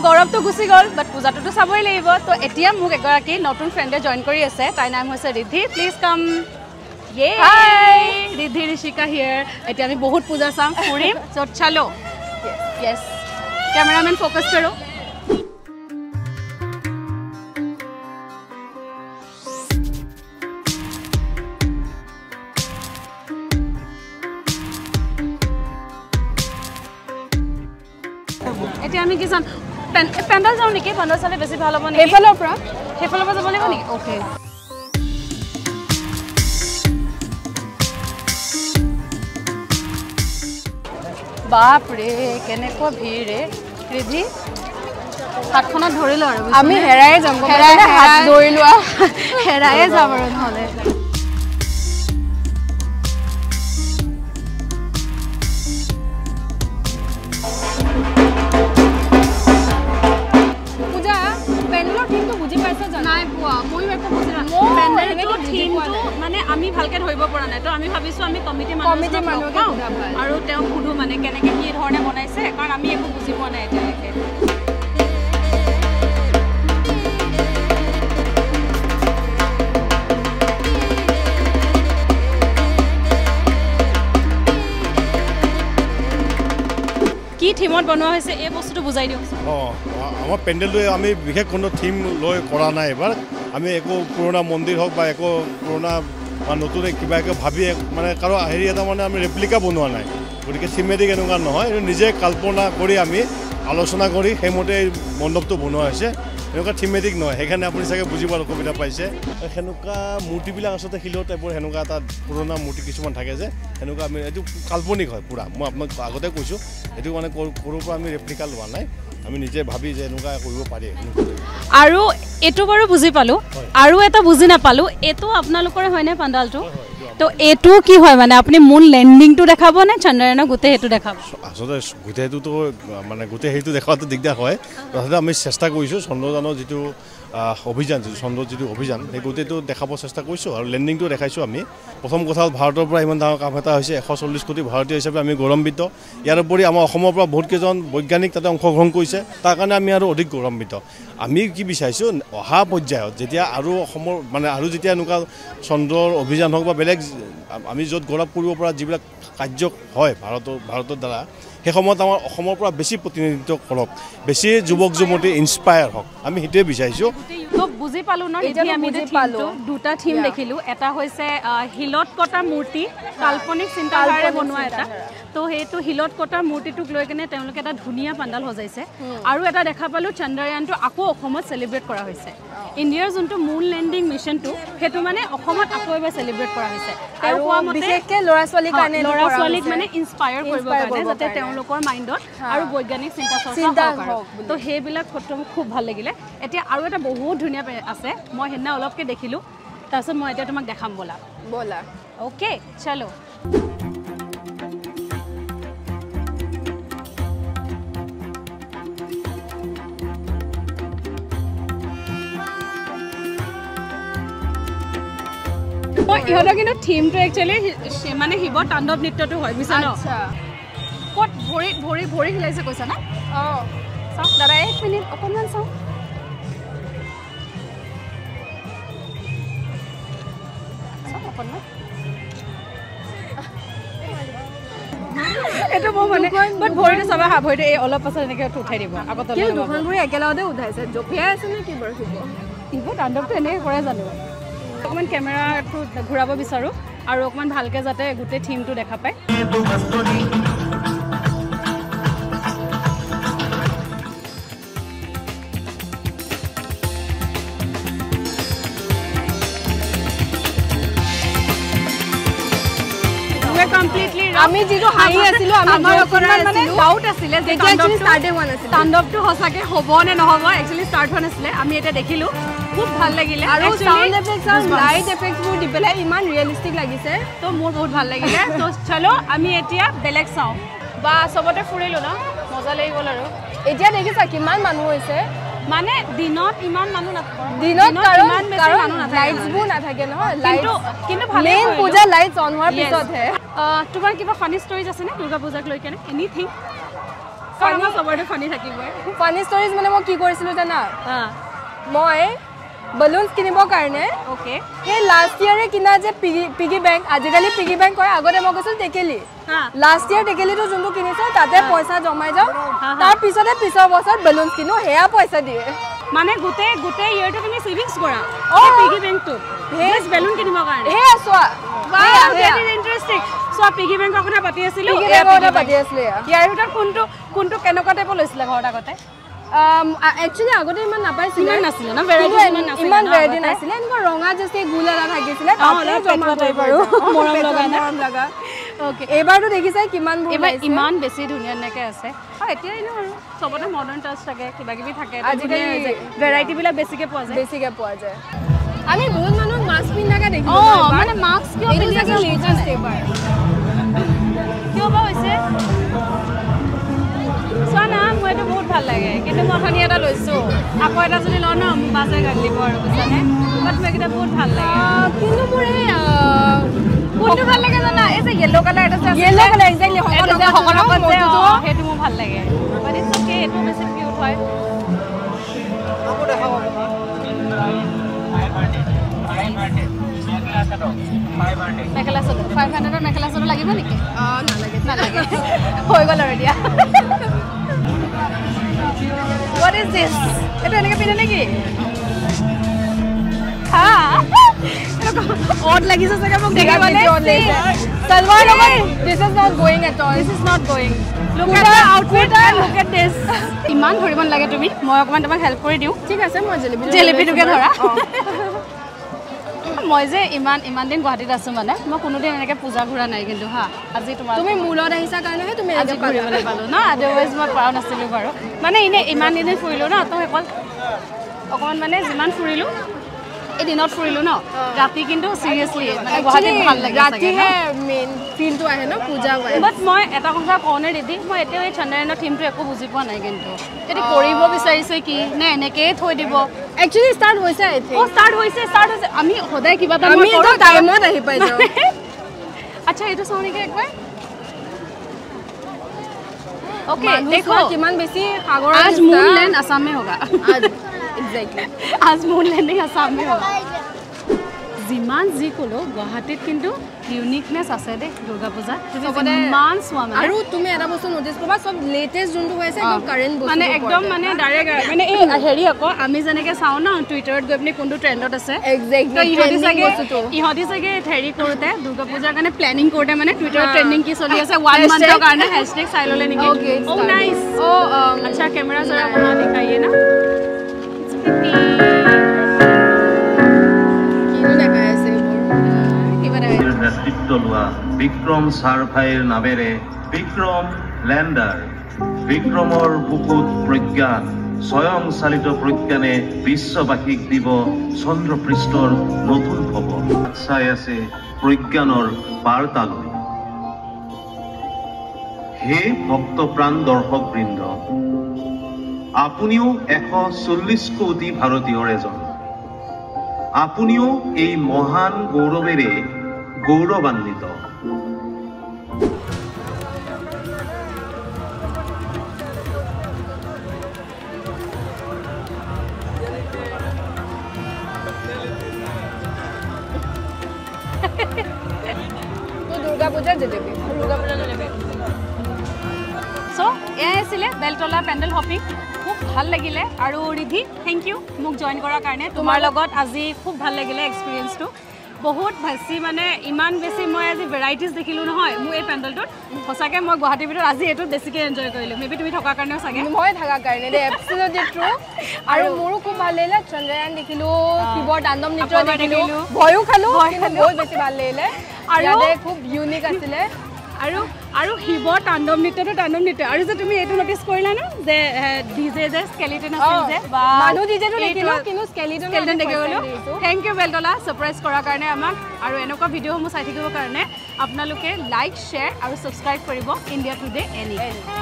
গৌৰৱটো গুচি গ'ল বাট পূজাটোতো চাবই লাগিব তো এতিয়া মোক এগৰাকী নতুন ফ্ৰেণ্ডে জইন কৰি আছে তাইৰ নাম হৈছে ৰিদ্ধি প্লিজ কাম হাই ৰিদ্ধি ঋষিকা হিয়াৰ এতিয়া আমি বহুত পূজা চাম ফুৰিম চ' চলো য়েছ कैमरामैन फोकस करो এতিয়া আমি কি যাম পেন্ডেল যাও নেকি পেন্ডেল চালে বেছি ভাল হ'ব নেকি হেফালৰ পৰা যাব লাগিব নেকি ওকে बाप रे केनेको भीड़ रे रिधि हातखना धरिलो আৰু আমি হেৰায়ে যাম হেৰায়ে হাত ধৰিলো হেৰায়ে যাম আৰু নহলে পূজা পেন্ডেলৰ থিমটো বুজি পাইছা জানো নাই পোৱা মই একো বুজি না পেন্ডেলৰ থিমটো মানে আমি ভালকে ধৰিব পৰা নাই তো আমি ভাবিছো আমি কমিটি মানুহক আৰু তেওঁ খুদু মানে কেনেকে কি ধৰণে বনাইছে কাৰণ আমি একো বুজি পোৱা নাই এতিয়ালৈকে কি থিমত বনোৱা হৈছে এই বস্তুটো বুজাই দিওঁ আমাৰ পেন্ডেলটো আমি বিশেষ কোনো থিম লৈ কৰা নাই এবাৰ আমি একো পুৰণা মন্দিৰ হওক বা একো পুৰণা বা নতুন কিবা একো ভাবি মানে কাৰো হেৰি এটা মানে আমি ৰেপ্লিকা বনোৱা নাই গতিকে থিমেটিক এনেকুৱা নহয় নিজে কল্পনা কৰি আমি আলোচনা কৰি সেইমতে মণ্ডপটো বনোৱা হৈছে এনেকুৱা থিমেটিক নহয় সেইকাৰণে আপুনি চাগে বুজি পোৱাৰ অসুবিধা পাইছে সেনেকুৱা মূৰ্তিবিলাক আচলতে শিলৰ টাইপৰ সেনেকুৱা এটা পুৰণা মূৰ্তি কিছুমান থাকে যে সেনেকুৱা আমি এইটো কাল্পনিক হয় পুৰা মই আপোনাক আগতে কৈছোঁ এইটো মানে সৰুৰ পৰা আমি ৰেপ্লিকা লোৱা নাই আমি নিজে ভাবি যে এনেকুৱা কৰিব পাৰি আৰু এইটো বাৰু বুজি পালোঁ আৰু এটা বুজি নাপালোঁ এইটো আপোনালোকৰে হয়নে পাণ্ডালটো তো এইটো কি হয় মানে আপুনি মুন লেণ্ডিংটো দেখাব নে চন্দ্ৰায়নৰ গোটেই সেইটো দেখাব আচলতে গোটেইটোতো মানে গোটেই সেইটো দেখাটো দিগদাৰ হয় তথাপিও আমি চেষ্টা কৰিছোঁ চন্দ্ৰযানৰ যিটো অভিযান যিটো চন্দ্ৰৰ যিটো অভিযান সেই গোটেইটো দেখাব চেষ্টা কৰিছোঁ আৰু লেণ্ডিংটো দেখাইছোঁ আমি প্ৰথম কথা হ'ল ভাৰতৰ পৰা ইমান ডাঙৰ কাম এটা হৈছে 140 কোটি ভাৰতীয় হিচাপে আমি গৌৰৱান্বিত ইয়াৰ উপৰি আমাৰ অসমৰ পৰা বহুতকেইজন বৈজ্ঞানিক তাতে অংশগ্ৰহণ কৰিছে তাৰ কাৰণে আমি আৰু অধিক গৌৰৱান্বিত আমি কি বিচাৰিছোঁ অহা পৰ্যায়ত যেতিয়া আৰু অসমৰ মানে আৰু যেতিয়া এনেকুৱা চন্দ্ৰৰ অভিযান হওক বা বেলেগ আমি য'ত গৌৰৱ কৰিব পৰা যিবিলাক কাৰ্য হয় ভাৰতৰ দ্বাৰা সেই সময়ত আমাৰ অসমৰ পৰা বেছি প্ৰতিনিধিত্ব কৰক বেছি যুৱক যুৱতী ইনস্পায়াৰ হওক আমি সেইটোৱে বিচাৰিছোঁ তো বুজি পালোঁ ন এতিয়া আমি দুটা থিম দেখিলোঁ এটা হৈছে হিলত কটা মূৰ্তি কাল্পনিক চিন্তাধাৰাৰে বনোৱা এটা তো সেইটো হিলত কটা মূৰ্তিটোক লৈ কিনে তেওঁলোকে এটা ধুনীয়া পাণ্ডাল সজাইছে আৰু এটা দেখা পালোঁ চন্দ্ৰযানটো আকৌ অসমত চেলিব্ৰেট কৰা হৈছে ইণ্ডিয়াৰ যোনটো মুন লেণ্ডিং মিছনটো সেইটো মানে অসমত আকৌ এবাৰ চেলিব্ৰেট কৰা হৈছে আৰু বিশেষকৈ ল'ৰা ছোৱালীক মানে ইনস্পায়াৰ কৰিবৰ কাৰণে যাতে তেওঁলোকৰ মাইণ্ডত আৰু বৈজ্ঞানিক চিন্তা চৰ্চা হওক তো সেইবিলাক ফটো মোক খুব ভাল লাগিলে এতিয়া আৰু এটা বহুত ধুনীয়া আছে মই সেইদিনা অলপকৈ দেখিলোঁ তাৰপিছত মই এতিয়া তোমাক দেখাম ব'লা অ'কে চলো ইহঁতৰ কিন্তু থিমটো একচুৱেলি মানে শিৱ তাণ্ডৱ নৃত্যটো হয় বুজিছা ন ক'ত ভৰি হিলাইছে কৈছা না অঁ চাওক দাদা 1 মিনিট অকণমান চাওক এইটো মই মানে বাট ভৰিটো চাবা হা ভৰিটো এই অলপ পাছত এনেকৈ উঠাই দিব আগত দুখন ভৰি একেলগতে উঠাইছে জঁপিয়াই আছে নে কি বাৰু শিৱ তাণ্ডৱটো এনেকৈ কৰে জানো অকণমান কেমেৰাটো ঘূৰাব বিচাৰোঁ আৰু অকণমান ভালকৈ যাতে গোটেই থিমটো দেখা পায় আমি যিটো হাঁহি আছিলোঁ আমাৰ অকণমান মানে ডাউট আছিলে যে তাণ্ডৱটো সঁচাকৈ হ'ব নে নহ'ব একচুৱেলি ষ্টাৰ্ট হোৱা নাছিলে আমি এতিয়া দেখিলোঁ খুব ভাল লাগিলে আৰু সাউণ্ড এফেক্টছ আৰু লাইট এফেক্টছবোৰ দি পেলাই ইমান ৰিয়েলিষ্টিক লাগিছে তো মোৰ বহুত ভাল লাগিলে তো চলো আমি এতিয়া বেলেগ চাওঁ বা চবতে ফুৰিলোঁ ন মজা লাগি গ'ল আৰু এতিয়া দেখিছা কিমান মানুহ হৈছে মানে দিনত ইমান মানুহ নাথাকে দিনত ইমান বেছি মানুহ নাথাকে লাইটছবোৰ নাথাকে নহয় কিন্তু ভালেই পূজা লাইটছ অন হোৱাৰ পিছতহে তোমাৰ কিবা ফানি ষ্টৰিজ আছে নে দুৰ্গা পূজাক লৈ কেনে এনিথিং ফানি সবৰে ফানি থাকিবই ফানি ষ্টৰিজ মানে মই কি কৰিছিলো জানা মই balloons কিনিবৰ কাৰণে ওকে হে লাষ্ট ইয়াৰে কিনা যে পিগি বেংক আজিকালি পিগি বেংক কয় আগতে মই কৈছিল টেকেলি লাষ্ট ইয়াৰ টেকেলিটো যোনটো কিনিছে তাতে পইচা জমাই যাও তাৰ পিছতে পিছৰ বছৰ balloons কিনো হেয়া পইচা দিয়ে মানে গুতে ইয়াৰটো তুমি সেভিংস কৰা পিগি বেংকটো হেজ balloon কিনিবৰ কাৰণে হে সোৱা wow that is interesting so piggy বেংকৰ কথা পাতি আছিল ইয়াৰ ভিতৰত কোনটো কেনেকুৱা টাইপৰ লৈছিল ঘৰত আগতে actually আগতে ইমান নাপাইছিল নাছিল না ভেৰাইটি ইমান ভেৰাইটি নাছিল এনেকুৱা ৰঙা জেছে গুলা থাকিছিল তাতে জমা টাইপ আৰু মৰম লগা ওকে এবাৰটো দেখিছাই কিমান এবাৰ ইমান বেছি ধুনীয়া নেকে আছে এতিয়া ইনো আৰু সবতে মডাৰ্ন টাচ থাকে কিবা কিবি থাকে আজিকালি ভেৰাইটি বিলাক বেছিকে পোৱা যায় আমি বহুত মানুহ মাস্ক পিন্ধাকে দেখিলো মানে মাস্ক কিয় পিন্ধাকে লেটেষ্ট এবাৰ কিয় বা হৈছে সোনা মইটো বহুত ভাল লাগে কিন্তু মঠনি এটা লৈছো আকৌ এটা যদি ল ন বাজে গালিব আৰু বুজানে বাট মই কিটা বহুত ভাল লাগে কিন্তু মোৰ কোনটো ভাল লাগে জানা এই যে ইয়েলো কালাৰ এটা আছে ইয়েলো কালাৰ এক্স্যাক্টলি হকলকত যে হেতু মোৰ ভাল লাগে বাট ইটস ওকে এটো বেছি কিউট হয় আকৌ দেখাব মেখেলা চাদৰ 500 ৰ মেখেলা চাদৰ লাগিব নেকি নালাগে হৈ গল আৰু দিয়া What is this? এটা এনেকে পিনে নেকি odd লাগিছে সকে মোক দেখি মানে সালৱাৰ লগত this is not going at all this is not going look at the outfit and look at this ইমান ধৰিব লাগে তুমি মই অকমান তোমাক হেল্প কৰি দিও ঠিক আছে মই জেলেপিটোকে ধৰা মই যে ইমান দিন গুৱাহাটীত আছো মানে মই কোনোদিন এনেকে পূজা ঘুৰা নাই কিন্তু আজি তুমি মূলত আহিছা কাৰণেহে তুমি আজি ঘুৰিবলৈ পালো না আদাৰৱাইজ মই পাও নাছিলো বাৰু মানে ইমান দিন ফুৰিলো না তো অকমান মানে যিমান ফুৰিলো এই দিনত ফুৰিলো ন ৰাতি কিন্তু সিৰিয়াসলি মানে গুৱাহাটীত ভাল লাগে ৰাতি হে মেইন ফিলটো আহে ন পূজা হয় বাট মই এটা কথা কোনে দিদি মই এতিয়াও এই চন্দ্ৰায়নৰ থিমটো একো বুজি পোৱা নাই কিন্তু এটি কৰিব বিচাৰিছে কি নে এনেকৈ থৈ দিব একচুয়ালি স্টার্ট হৈছে আই থিংক স্টার্ট হৈছে আমি সদায় কিবা এটা আমি তো টাইমত আহি পাই যাও আচ্ছা এইটো চাওনিকে একবাৰ ओके देखो किमान बेसी सागर आज मूनलैंड असम में होगा आज एग्जैक्टली आज मूनलैंडिंग असम में होगा जिमान जी कोलो गुवाहाटीत किंतु यूनिकनेस আছে দে দুৰ্গা পূজা তুমি মান সোৱা মানে আৰু তুমি এটা বস্তু নোটিস কৰবা সব লেটেস্ট যোনটো হৈছে একদম কারেন্ট বস্তু মানে একদম মানে ডাইৰেক্ট মানে এই হেৰি আকৌ আমি যেনেকে চাও না টুইটাৰত গৈ আপুনি কোনটো ট্ৰেন্ডত আছে এক্স্যাক্টলি ইহতি চাগে হেৰি কৰোতে দুৰ্গা পূজাৰ কাৰণে প্ল্যানিং কৰোতে মানে টুইটাৰত ট্ৰেন্ডিং কি চলি আছে 1 মান্থৰ কাৰণে হেশটেগ চাই ললে নেকি ও নাইস ও अच्छा कैमरा जरा वहां दिखाइए ना নেতৃত্ব লোৱা বিক্ৰম সাৰভাইৰ নামেৰে বিক্ৰম ল্যান্ডাৰ বিক্ৰমৰ বুকুত প্ৰজ্ঞান স্বয়ংচালিত প্ৰজ্ঞানে বিশ্ববাসীক দিব চন্দ্ৰপৃষ্ঠৰ নতুন খবৰ চাই আছে প্ৰজ্ঞানৰ বাৰ্তালৈ হে ভক্তপ্ৰাণ দৰ্শকবৃন্দ আপুনিও 140 কোটি ভাৰতীয়ৰ এজন আপুনিও এই মহান গৌৰৱেৰে গৌৰৱান্বিত দুৰ্গা পূজা জেলেপি সো এয়া আছিলে বেলতলা পেন্ডেল হপিং খুব ভাল লাগিলে আৰু ৰিধি থ্যাংক ইউ মোক জয়েন কৰাৰ কাৰণে তোমাৰ লগত আজি খুব ভাল লাগিলে এক্সপেৰিয়েন্সটো বহুত ভাসি মানে ইমান বেছি মই আজি ভেৰাইটিজ দেখিলো নহয় মই এই পেন্ডেলটোত সঁচাকে মই গুৱাহাটীৰ ভিতৰত আজি এটো বেছিকে এনজয় কৰিলো মেবি তুমি থকা কাৰণেও চাগে মই থাকা কাৰণে দে এবসলিউটলি ট্ৰু আৰু মোৰো খুব ভাল লাগিলে চন্দ্ৰয়ান দেখিলো কিবৰ্ড তাণ্ডৱ নৃত্য দেখিলো ভয়ও খালো বহুত বেছি ভাল লাগিলে আৰু খুব ইউনিক আছিলে আৰু হিবৰ তাণ্ডৱ নৃত্য আৰু যে তুমি এইটো নটিস কৰিলা না যে ডিজে যে স্কেলিটন আছিল যে মানুহ ডিজেটো দেখিলো কিন্তু স্কেলিটন দেখিলো থ্যাংক ইউ বেলতলা সাৰপ্ৰাইজ কৰাৰ কাৰণে আমাক আৰু এনেকুৱা ভিডিঅ'সমূহ চাই থাকিবৰ কাৰণে আপোনালোকে লাইক শ্বেয়াৰ আৰু সাবস্ক্ৰাইব কৰিব ইণ্ডিয়া টুডে এনি